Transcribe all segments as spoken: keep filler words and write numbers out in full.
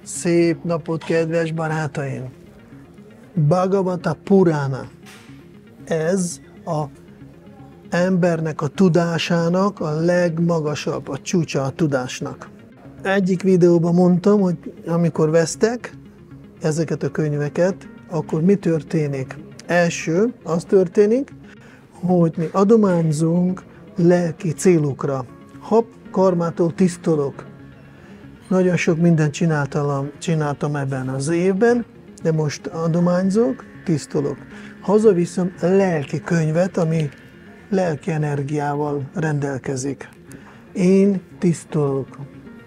Szép napot, kedves barátaim! Bhagavata Purana. Ez a embernek a tudásának a legmagasabb, a csúcsa a tudásnak. Egyik videóban mondtam, hogy amikor vesztek ezeket a könyveket, akkor mi történik? Első, az történik, hogy mi adományzunk lelki célokra. Hopp, karmától tisztulok. Nagyon sok mindent csináltam, csináltam ebben az évben, de most adományzok, tisztulok. Hazaviszem lelki könyvet, ami lelki energiával rendelkezik. Én tisztulok.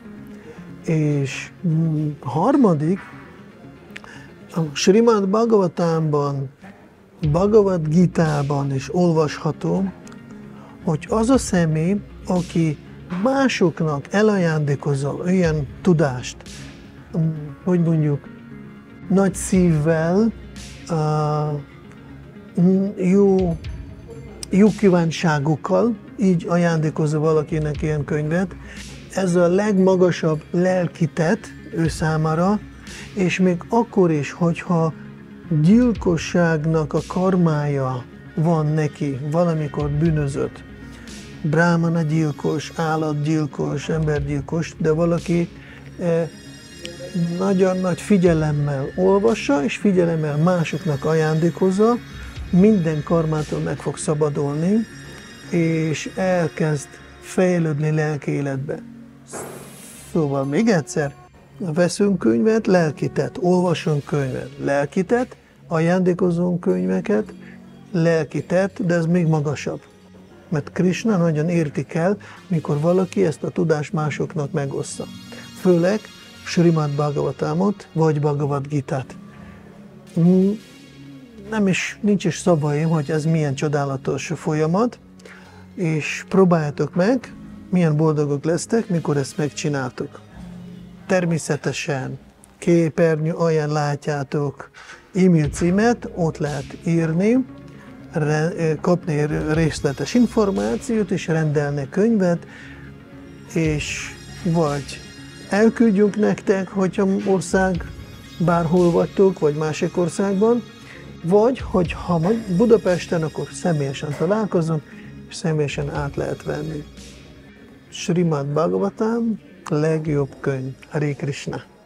És harmadik, a Srimad Bhagavatamban, Bhagavad Gitában is olvasható, hogy az a személy, aki másoknak elajándékozza olyan tudást, hogy mondjuk nagy szívvel, jó, jó kívánságokkal, így ajándékozza valakinek ilyen könyvet, ez a legmagasabb lelki tett ő számára, és még akkor is, hogyha gyilkosságnak a karmája van neki, valamikor bűnözött, brámana gyilkos, állatgyilkos, embergyilkos, de valaki eh, nagyon nagy figyelemmel olvassa, és figyelemmel másoknak ajándékozza, minden karmától meg fog szabadulni, és elkezd fejlődni lelki életbe. Szóval még egyszer, veszünk könyvet, lelkitett, olvasunk könyvet, lelkitett, ajándékozunk könyveket, lelkitett, de ez még magasabb. Mert Krishna nagyon értik el, mikor valaki ezt a tudást másoknak megossza. Főleg Srimad Bhagavatamot, vagy Bhagavad Gitát. Nem is, nincs is szavaim, hogy ez milyen csodálatos folyamat, és próbáljátok meg, milyen boldogok lesztek, mikor ezt megcsináltuk. Természetesen képernyő alján látjátok e-mail címet, ott lehet írni, kapni részletes információt, és rendelni könyvet, és vagy elküldjünk nektek, hogyha ország bárhol vagytok, vagy másik országban, vagy, hogyha Budapesten, akkor személyesen találkozunk, és személyesen át lehet venni. Srimad Bhagavatam, legjobb könyv. Hare Krishna.